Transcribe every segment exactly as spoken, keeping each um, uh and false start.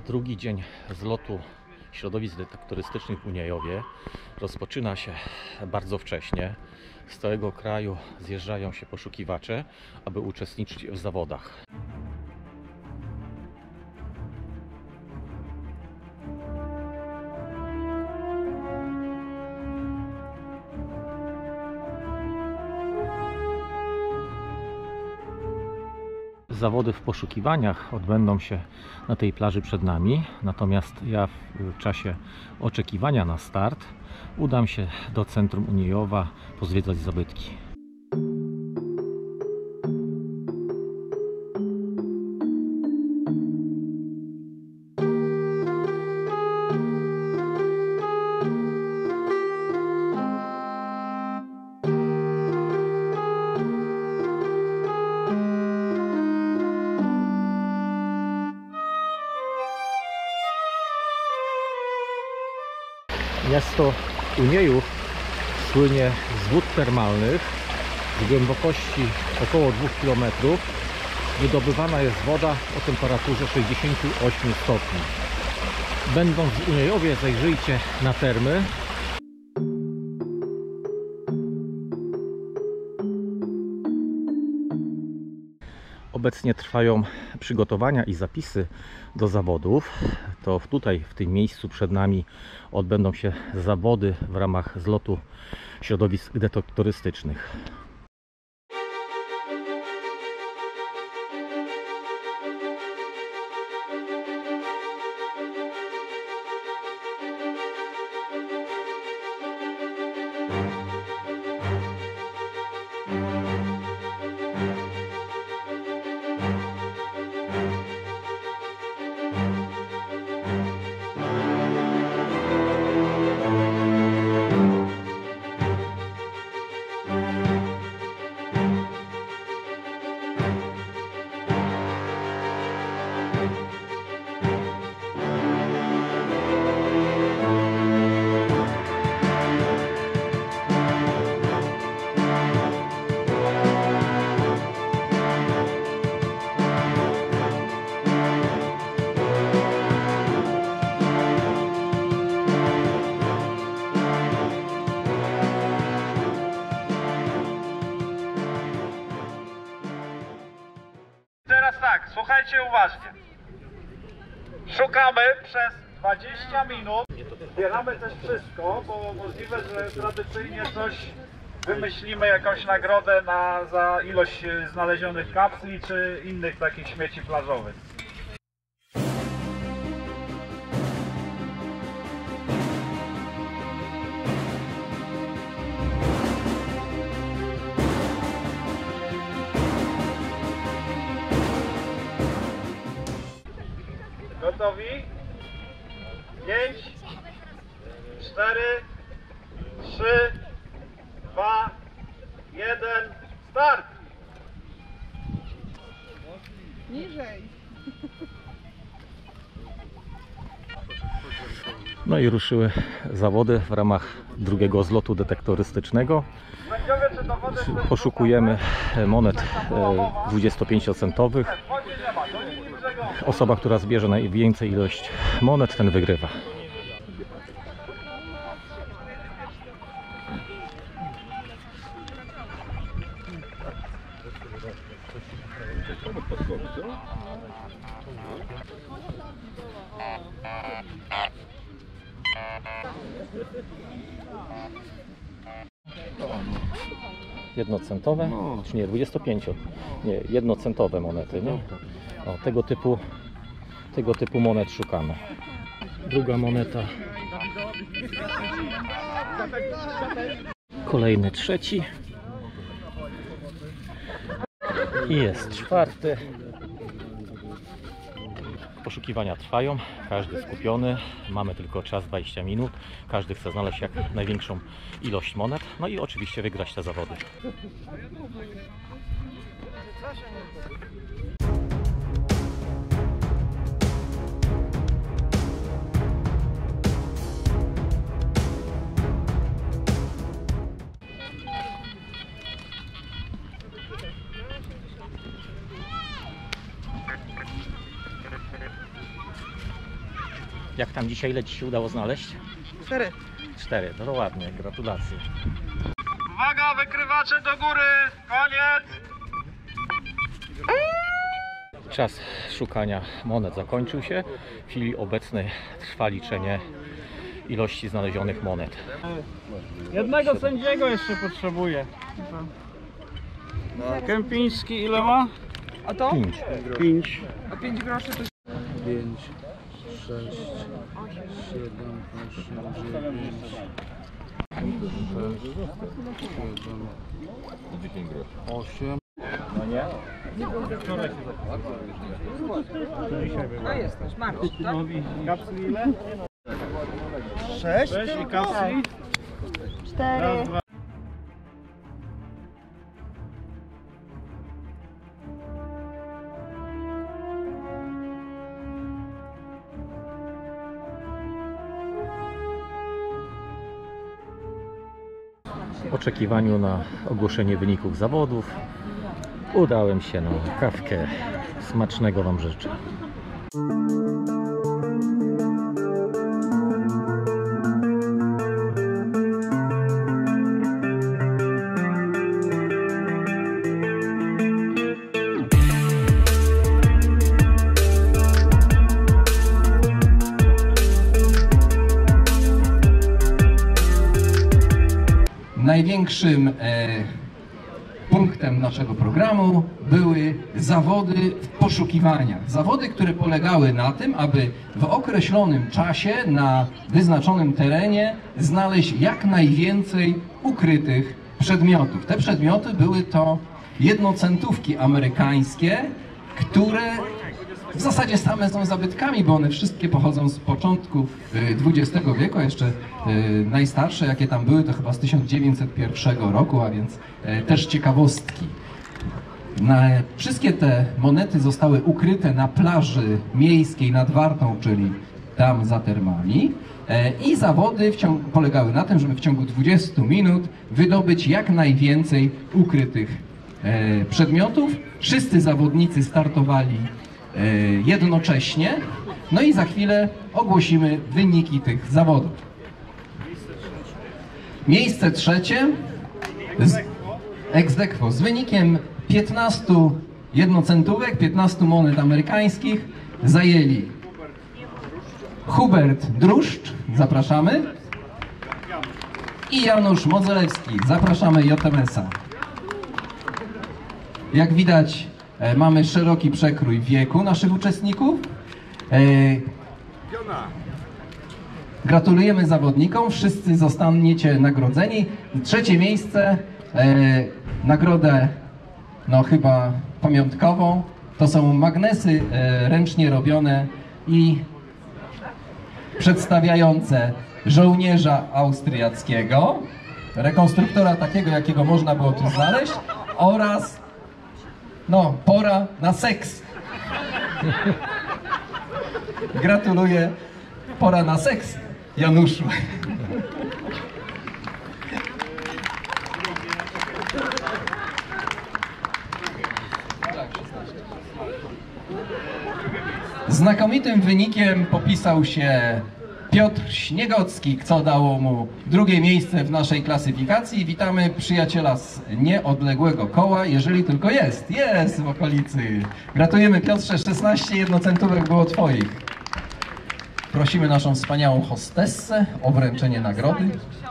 Drugi dzień zlotu środowisk detektorystycznych w Uniejowie rozpoczyna się bardzo wcześnie. Z całego kraju zjeżdżają się poszukiwacze, aby uczestniczyć w zawodach. Zawody w poszukiwaniach odbędą się na tej plaży przed nami, natomiast ja w czasie oczekiwania na start udam się do centrum Uniejowa pozwiedzać zabytki. Miasto Uniejów słynie z wód termalnych. Z głębokości około dwóch kilometrów wydobywana jest woda o temperaturze sześćdziesięciu ośmiu stopni. Będąc w Uniejowie, zajrzyjcie na termy. Obecnie trwają przygotowania i zapisy do zawodów. To tutaj, w tym miejscu przed nami odbędą się zawody w ramach zlotu środowisk detektorystycznych. Teraz tak, słuchajcie uważnie. Szukamy przez dwadzieścia minut. Zbieramy też wszystko, bo możliwe, że tradycyjnie coś wymyślimy, jakąś nagrodę na, za ilość znalezionych kapsli czy innych takich śmieci plażowych. Gotowi? pięć, cztery, trzy, dwa, jeden, start! Niżej. No i ruszyły zawody w ramach drugiego zlotu detektorystycznego. Poszukujemy monet dwudziestopięciocentowych. Osoba, która zbierze najwięcej ilość monet, ten wygrywa. Jednocentowe, czy nie, dwudziestopięcio, nie, jednocentowe monety, nie? O, tego typu, tego typu monet szukamy. Druga moneta. Kolejny trzeci. I jest czwarty. Poszukiwania trwają, każdy skupiony, mamy tylko czas dwadzieścia minut, każdy chce znaleźć jak największą ilość monet, no i oczywiście wygrać te zawody. Jak tam dzisiaj, ile ci się udało znaleźć? Cztery. Cztery, no to ładnie, gratulacje. Uwaga, wykrywacze do góry! Koniec! Czas szukania monet zakończył się. W chwili obecnej trwa liczenie ilości znalezionych monet. Jednego sędziego jeszcze potrzebuję. Kępiński ile ma? A to? Pięć. Pięć. A pięć groszy to pięć, sześć, siedem, osiem, dziewięć, siedem, osiem. no jesteś, Marcin, tak? Kapsli ile? Sześć. Sześć i kapsli? Cztery. Raz, dwa. W oczekiwaniu na ogłoszenie wyników zawodów udałem się na kawkę. Smacznego Wam życzę. Największym e, punktem naszego programu były zawody w poszukiwaniach. Zawody, które polegały na tym, aby w określonym czasie na wyznaczonym terenie znaleźć jak najwięcej ukrytych przedmiotów. Te przedmioty były to jednocentówki amerykańskie, które w zasadzie same są zabytkami, bo one wszystkie pochodzą z początku dwudziestego wieku, a jeszcze najstarsze jakie tam były to chyba z tysiąc dziewięćset pierwszego roku, a więc też ciekawostki. Na, wszystkie te monety zostały ukryte na plaży miejskiej nad Wartą, czyli tam za termami. I zawody w ciągu, polegały na tym, żeby w ciągu dwudziestu minut wydobyć jak najwięcej ukrytych e, przedmiotów. Wszyscy zawodnicy startowali e, jednocześnie. No i za chwilę ogłosimy wyniki tych zawodów. Miejsce trzecie z ex aequo z wynikiem piętnastu jednocentówek, piętnastu monet amerykańskich zajęli Hubert Druszcz, zapraszamy, i Janusz Modzelewski, zapraszamy J M S a. Jak widać, e, mamy szeroki przekrój wieku naszych uczestników. E, gratulujemy zawodnikom, wszyscy zostaniecie nagrodzeni. Trzecie miejsce, e, nagrodę no chyba pamiątkową, to są magnesy e, ręcznie robione i przedstawiające żołnierza austriackiego, rekonstruktora takiego, jakiego można było tu znaleźć, oraz no, pora na seks. Gratuluję, pora na seks, Januszu. Znakomitym wynikiem popisał się Piotr Śniegocki, co dało mu drugie miejsce w naszej klasyfikacji. Witamy przyjaciela z nieodległego koła, jeżeli tylko jest. Jest w okolicy. Gratulujemy, Piotrze, szesnaście jednocentówek było twoich. Prosimy naszą wspaniałą hostessę o wręczenie nagrody.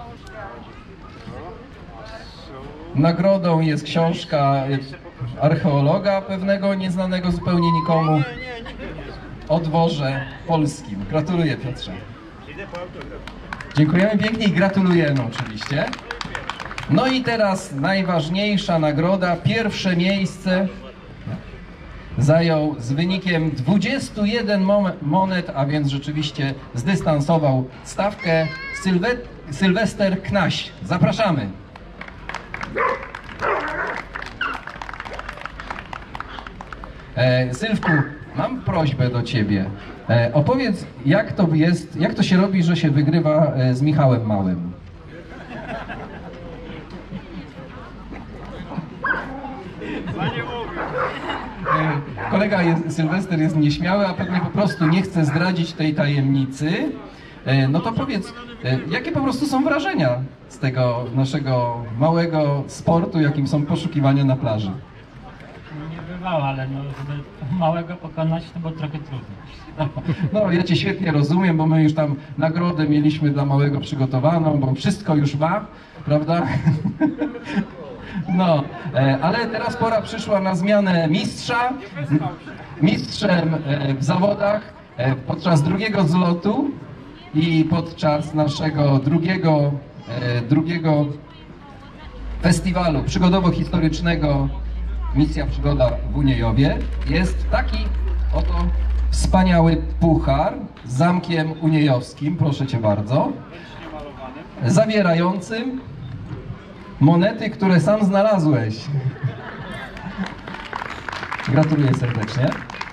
Nagrodą jest książka archeologa pewnego, nieznanego zupełnie nikomu, o dworze polskim. Gratuluję, Piotrze. Dziękujemy pięknie i gratulujemy oczywiście. No i teraz najważniejsza nagroda. Pierwsze miejsce zajął z wynikiem dwudziestu jeden monet, a więc rzeczywiście zdystansował stawkę, Sylwe Sylwester Knaś. Zapraszamy. E, Sylwku, mam prośbę do ciebie. E, opowiedz, jak to jest, jak to się robi, że się wygrywa e, z Michałem Małym? Za nie mówię. E, Kolega jest, Sylwester jest nieśmiały, a pewnie po prostu nie chce zdradzić tej tajemnicy. E, No to powiedz, e, jakie po prostu są wrażenia z tego naszego małego sportu, jakim są poszukiwania na plaży? Nie bywało, ale no, żeby małego pokonać, to było trochę trudno. No, ja Cię świetnie rozumiem, bo my już tam nagrodę mieliśmy dla małego przygotowaną, bo wszystko już ma, prawda? No, e, ale teraz pora przyszła na zmianę mistrza. Mistrzem e, w zawodach e, podczas drugiego zlotu i podczas naszego drugiego, e, drugiego festiwalu przygodowo-historycznego Misja Przygoda w Uniejowie jest taki oto wspaniały puchar z zamkiem uniejowskim, proszę Cię bardzo, zawierającym monety, które sam znalazłeś. Gratuluję serdecznie.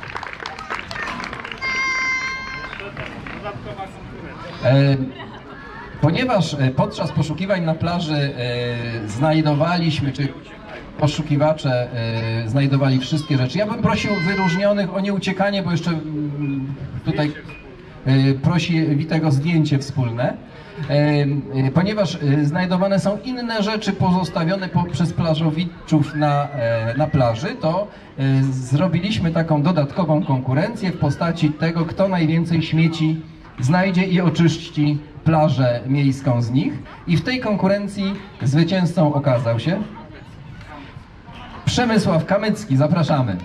E, ponieważ e, podczas poszukiwań na plaży e, znajdowaliśmy, czy poszukiwacze e, znajdowali wszystkie rzeczy. Ja bym prosił wyróżnionych o nieuciekanie, bo jeszcze mm, tutaj e, prosi Witego zdjęcie wspólne. E, e, ponieważ e, znajdowane są inne rzeczy pozostawione po, przez plażowiczów na, e, na plaży, to e, zrobiliśmy taką dodatkową konkurencję w postaci tego, kto najwięcej śmieci znajdzie i oczyści plażę miejską z nich. I w tej konkurencji zwycięzcą okazał się Przemysław Kamycki, zapraszamy.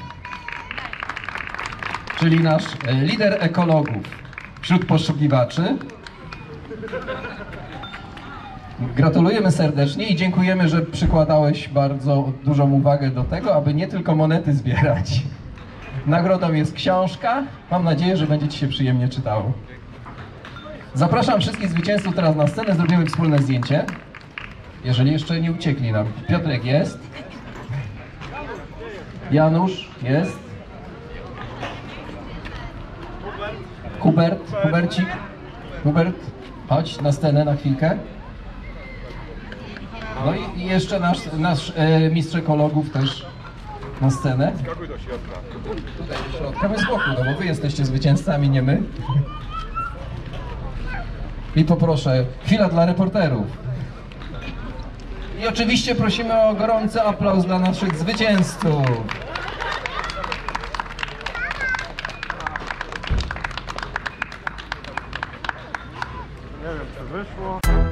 Czyli nasz e, lider ekologów wśród poszukiwaczy. Gratulujemy serdecznie i dziękujemy, że przykładałeś bardzo dużą uwagę do tego, aby nie tylko monety zbierać. Nagrodą jest książka. Mam nadzieję, że będzie Ci się przyjemnie czytało. Zapraszam wszystkich zwycięzców teraz na scenę, zrobimy wspólne zdjęcie. Jeżeli jeszcze nie uciekli nam. Piotrek jest. Janusz jest. Hubert, Hubercik. Hubert, chodź na scenę na chwilkę. No i, i jeszcze nasz, nasz e, mistrz ekologów też na scenę. Skakuj do środka. Tutaj do środka, my z boku, no bo wy jesteście zwycięzcami, nie my. I poproszę, chwila dla reporterów. I oczywiście prosimy o gorący aplauz dla naszych zwycięzców. Nie wiem, czy wyszło.